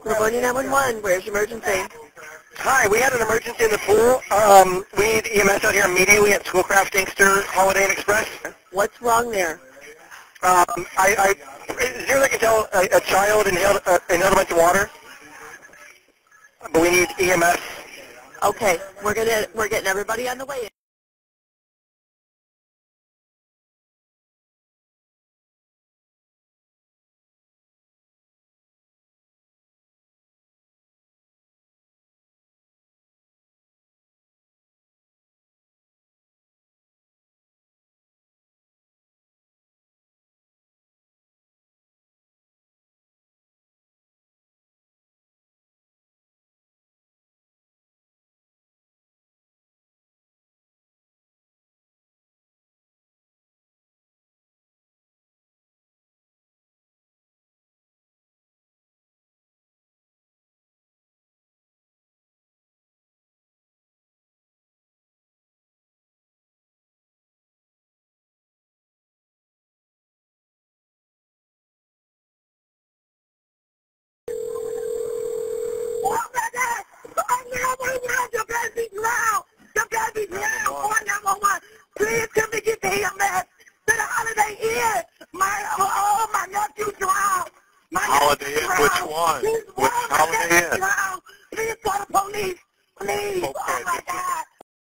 Livonia 911, where's your emergency? Hi, we had an emergency in the pool. We need EMS out here immediately at Schoolcraft Inkster Holiday Inn Express. What's wrong there? As near as I can tell, a child inhaled a bunch of water. But we need EMS. Okay, we're getting everybody on the way. Oh my God! You gotta be loud! You gotta be loud! 911! Please come to get the EMS to the Holiday Inn! My nephew drowned! Holiday Inn? Which one? Which Holiday Inn?